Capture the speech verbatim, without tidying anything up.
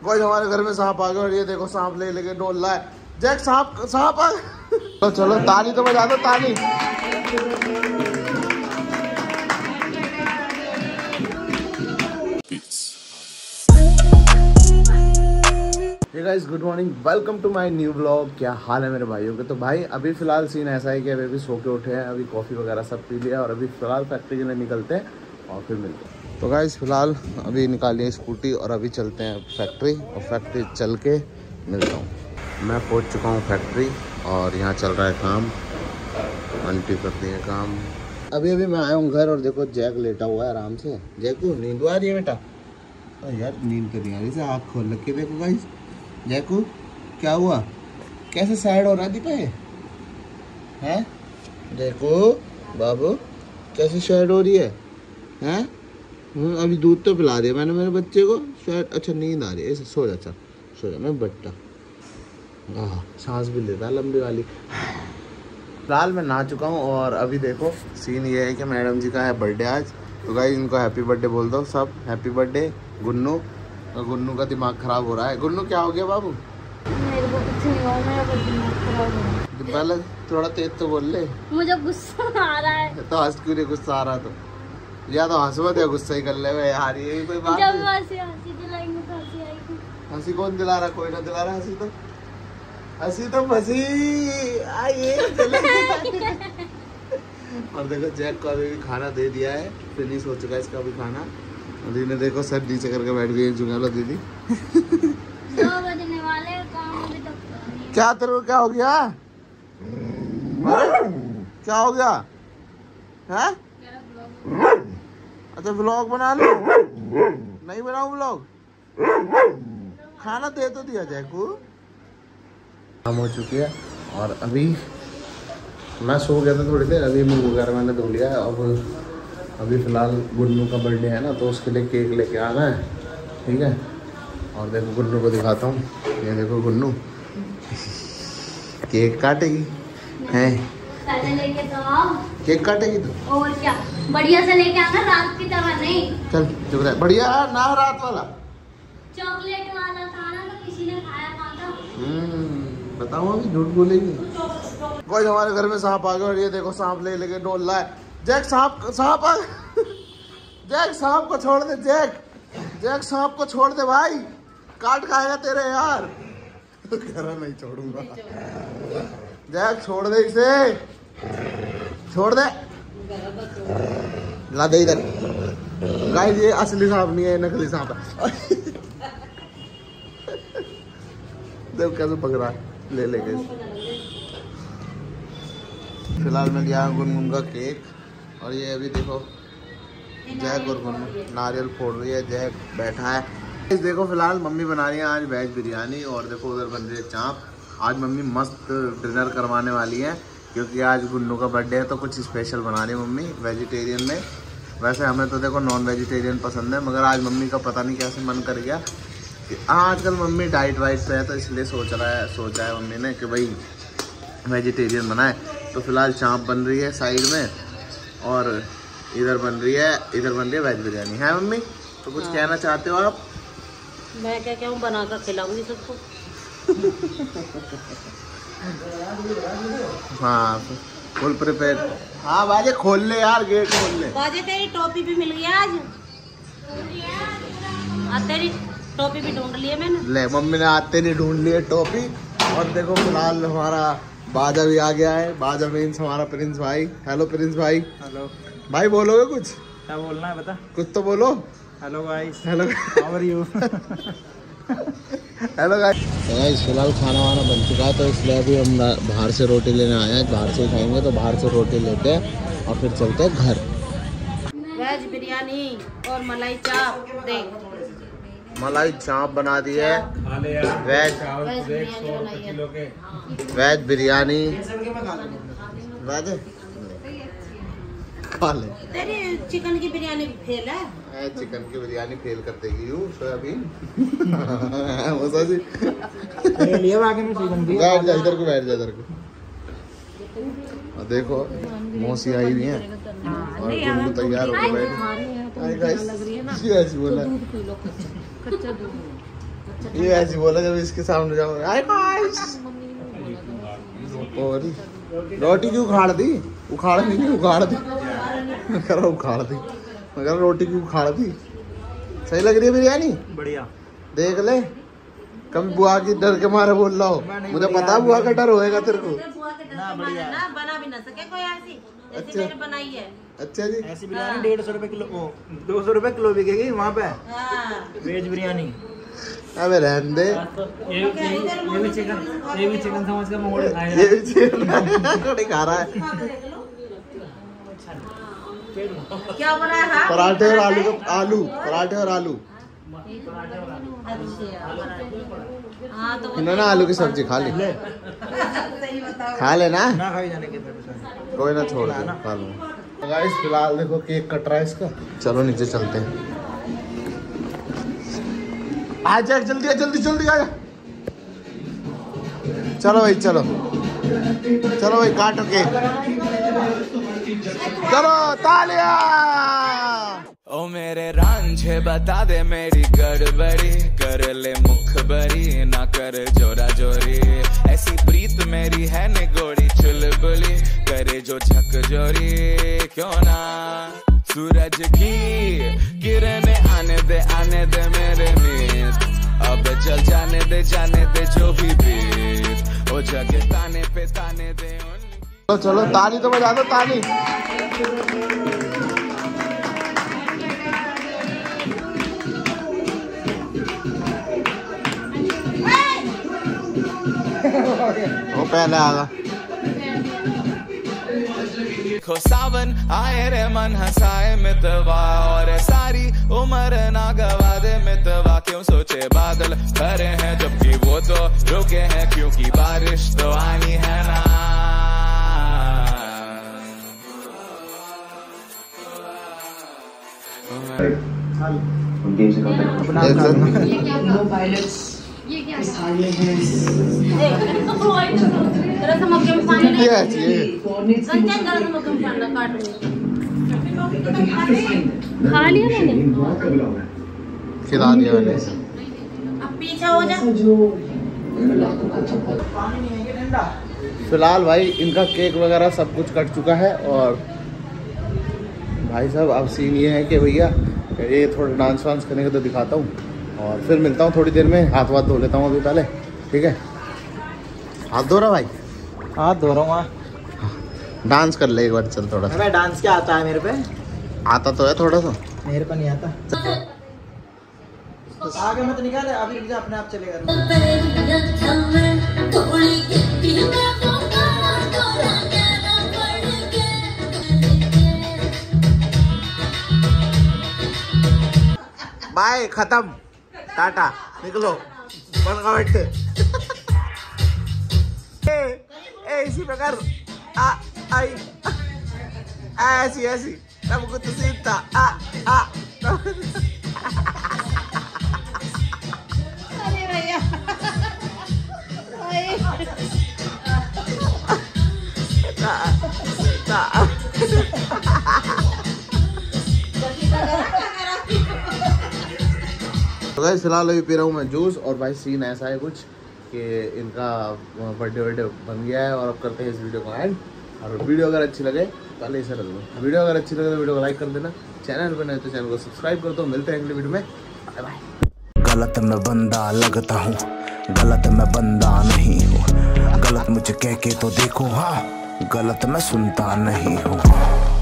कोई हमारे घर में सांप आ गया और ये देखो सांप ले लेके डोल रहा है। जैक सांप सांप आ तो चलो ताली तो बजा दो ताली। Hey guys good morning, welcome to my new blog. क्या हाल है मेरे भाइयों के। तो भाई अभी फिलहाल सीन ऐसा है कि अभी अभी सो के उठे हैं, अभी कॉफ़ी वगैरह सब पी लिया और अभी फिलहाल फैक्ट्री के लिए निकलते हैं और फिर मिलते हैं। तो गाइस फिलहाल अभी निकाली है स्कूटी और अभी चलते हैं फैक्ट्री और फैक्ट्री चल के मिलता हूँ। मैं पहुँच चुका हूँ फैक्ट्री और यहाँ चल रहा है काम, आंटी करती है काम। अभी अभी मैं आया हूँ घर और देखो जैक लेटा हुआ है आराम से। जैक को नींद आ रही है बेटा? यार नींद तो नहीं आ रही से, आँख खोल रख के देखो गाइस। जैकू क्या हुआ, कैसे साइड हो रहा है दीपे हैं? देखो बाबू कैसे साइड हो रही है हैं? अभी दूध तो पिला दिया मैंने मेरे बच्चे को शायद। अच्छा नींद आ रही है, ऐसे सो जा, अच्छा सो जा मैं बट्टा। हाँ सांस भी लेता है लंबी वाली। फिलहाल मैं नहा चुका हूँ और अभी देखो सीन ये है कि मैडम जी का है बर्थडे आज। तो गाइस इनको हैप्पी बर्थडे बोल दो सब, हैप्पी बर्थडे गुन्नू। और गुन्नू का दिमाग खराब हो रहा है। गुन्नू क्या हो गया बाबू? मेरे को कुछ नहीं हुआ, मेरा दिमाग खराब हो रहा है। पहले थोड़ा तेज तो बोल ले। मुझे गुस्सा आ रहा है। तो हंस क्यों नहीं, गुस्सा आ रहा तो या तो हंस मत या गुस्सा ही कर ले यार, ये कोई बात जब नहीं। हंसी हंसी दिलाएंगे तो हंसी आएगी। हंसी कौन दिला रहा? कोई ना दिला रहा हंसी तो। हंसी तो फंसी आइए। और देखो जैक को अभी भी खाना दे दिया है, फिनिश हो चुका है इसका अभी खाना। दीदी देखो सर नीचे करके बैठ गई जुगालो दीदी। दो बजने वाले काम अभी तक नहीं। क्या तेरे को क्या हो गया? क्या हो गया है? अच्छा व्लॉग बना लो। नहीं बनाऊं व्लॉग? खाना दे तो दिया जैकू। काम हो चुकी है और अभी मैं सो गया था थोड़ी देर, अभी मुंह वगैरह मैंने धो लिया है। और अभी फ़िलहाल गुन्नू का बर्थडे है ना, तो उसके लिए केक लेके आना है, ठीक है। और देखो गुन्नू को दिखाता हूँ, ये देखो गुन्नू केक काटेगी है। पहले लेके तो आओ। केक काटेगी तो और क्या, बढ़िया से लेके आना, रात की तरह नहीं। चल चुप रह, बढ़िया ना रात वाला चॉकलेट वाला था ना, तो किसी ने खाया था। हम्म बताओ अभी झूठ बोलेगी। कोई हमारे घर में सांप आ गया और ये देखो सांप ले लेके डोल रहा है। जैक सांप सांप आ जैक सांप को छोड़ दे। जैक जैक सांप को छोड़ दे भाई, काट खाएगा तेरे यार। घर नहीं छोड़ूंगा। जैक छोड़ दे इसे, छोड़ दे। ला दे इधर। गाइस ये असली सांप नहीं है, नकली सांप है। देख कैसे पक रहा है, ले लेके। फिलहाल मैं लिया गुनगुन का केक और ये अभी देखो जैक और गुन्नू नारियल फोड़ रही है, जैक बैठा है। इस देखो फिलहाल मम्मी बना रही है आज वेज बिरयानी और देखो उधर बन रही है चाप। आज मम्मी मस्त डिनर करवाने वाली है क्योंकि आज गुन्नू का बर्थडे है, तो कुछ स्पेशल बना रही है मम्मी वेजिटेरियन में। वैसे हमें तो देखो नॉन वेजिटेरियन पसंद है, मगर आज मम्मी का पता नहीं कैसे मन कर गया कि हाँ आजकल मम्मी डाइट वाइट पे है, तो इसलिए सोच रहा है सोचा है मम्मी ने कि भाई वेजिटेरियन बनाए। तो फिलहाल चाप बन रही है साइड में और इधर बन रही है इधर बन रही है वेज बिरयानी है मम्मी। तो कुछ हाँ। कहना चाहते हो आप? मैं क्या कहूँ, बना कर खिलाऊंगी सबको। हाँ फुल प्रिपेयर। हाँ बाजे खोल ले यार, गेट खोल ले। बाजे तेरी टोपी भी मिल गई आज। आ तेरी टोपी भी ढूंढ ली है मैंने। ले मम्मी ने आते नहीं ढूंढ लिए टोपी। और देखो फिलहाल हमारा बाजा भी आ गया है। बाजा मीन्स हमारा प्रिंस भाई। हेलो प्रिंस भाई। हेलो भाई बोलोगे कुछ? क्या बोलना है बता? कुछ तो बोलो। Hello guys. Hello how are you? Hello guys. Guys फिलहाल खाना वाना बन चुका है, तो इसलिए अभी हम बाहर से रोटी लेने आए हैं। बाहर से खाएंगे तो बाहर से रोटी लेते हैं और फिर चलते हैं घर। वेज बिरयानी और मलाई चाप देख। मलाई चाप बना दी है, वेज वेज बिरयानी वेज खा ले। तेरी चिकन की बिरयानी फेल है। चिकन की बिरयानी फेल कर देगी यू सोयाबीन। बैठ जा इधर को, बैठ जा इधर को। देखो मौसी आई हुई है और गुल्लू तैयार होकर बैठे। ऐसी बोला ये ऐसी बोला जब इसके सामने जाऊंगा हाय गाइस। और रोटी क्यों उखाड़ दी? उखाड़ नहीं उखाड़ दी करो उखाड़ दी मगर रोटी क्यों उखाड़ दी? सही लग रही है बिरयानी? बढ़िया। देख ले कम बुआ की डर के मारे बोल रहा हूँ, मुझे पता बुआ का डर होएगा तेरे को। ना बढ़िया ना बना भी ना सके कोई ऐसी जैसी अच्छा। मैंने बनाई है। अच्छा जी। ऐसी बिरयानी डेढ़ सौ रुपए किलो, दो सौ रुपए किलो बिकेगी वहाँ पे हाँ। वेज बिरयानी। अबे रहने दे। ये ये भी चिकन ये भी चिकन समझ के मंगोड़े खाएगा। ये भी चिकन खा रहा है। क्या बनाया है? पराठे और आलू का आलू पराठे और आलू। हाँ तो इन्होंने आलू की सब्जी खा ली। सही बताओ। खा लेना ना खाई जाने के लिए। कोई ना छोड़ दे खा लूंगा। गाइस फिलहाल देखो केक कट रहा है इसका। चलो नीचे चलते हैं। आ जा जल्दी आ जल्दी जल्दी आ जा। चलो भाई चलो चलो भाई काटो केक। चलो तालियां। ओ मेरे रांझे बता दे मेरी गड़बड़ी, कर ले मुखबरी ना कर जोरा जोरी। ऐसी प्रीत मेरी है निगोड़ी चुलबुली, करे जो झकझोरी क्यों ना। सूरज की किरणें आने दे आने दे मेरे मीत, अब चल जाने दे जाने दे जो भी बीत। ओ जगह ताने पे ताने दे। चलो चलो ताली तो बजा दो ताली। वो पहले आगा। खो सावन आए रे मन हंसाए मितवा, और सारी उम्र ना गवा दे मितवा। क्यों सोचे बादल भरे हैं जबकि वो तो रुके हैं, क्योंकि बारिश तो आनी है ना। ये क्या जरा सा मक्के में पानी नहीं। क्या चाहिए? रंजन जरा सा मक्के में पानी काट ले। खा लिया मैंने। खिला दिया मैंने। अब पीछे हो जा। फिलहाल भाई इनका केक वगैरह सब कुछ कट चुका है। और भाई साहब अब सीन ये है कि भैया ये थोड़ा डांस वांस करने का तो दिखाता हूँ, और फिर मिलता हूँ थोड़ी देर में। हाथ वाथ धो लेता हूँ अभी पहले, ठीक है? हाथ धो रहा भाई? हाथ धो रहा हूँ। डांस कर ले एक बार चल थोड़ा सा। अबे डांस क्या आता है मेरे पे? आता तो है थोड़ा सा। मेरे पे नहीं आता। आगे मत निकाल, अभी रुक जा, अपने आप चलेगा। बाय खत्म टाटा निकलो बन का बैठे। ए इसी प्रकार आ आई ऐसी ऐसी तब कुछ सीखता आ आ। अरे भैया तो गाइस फिलहाल अभी पी रहा हूँ मैं जूस। और भाई सीन ऐसा है कुछ कि इनका बर्थडे वर्डे बन गया है, और अब करते हैं इस वीडियो को एंड। और वीडियो अगर अच्छी लगे पहले इसे रख दो। वीडियो अगर अच्छी लगे तो वीडियो को लाइक कर देना, चैनल पर नए तो चैनल को सब्सक्राइब कर दो। मिलते हैं अगले वीडियो में, बाय बाय। गलत मैं बंदा लगता हूँ, गलत मैं बंदा नहीं हूँ। गलत मुझे कह के तो देखो, हाँ गलत मैं सुनता नहीं हूँ।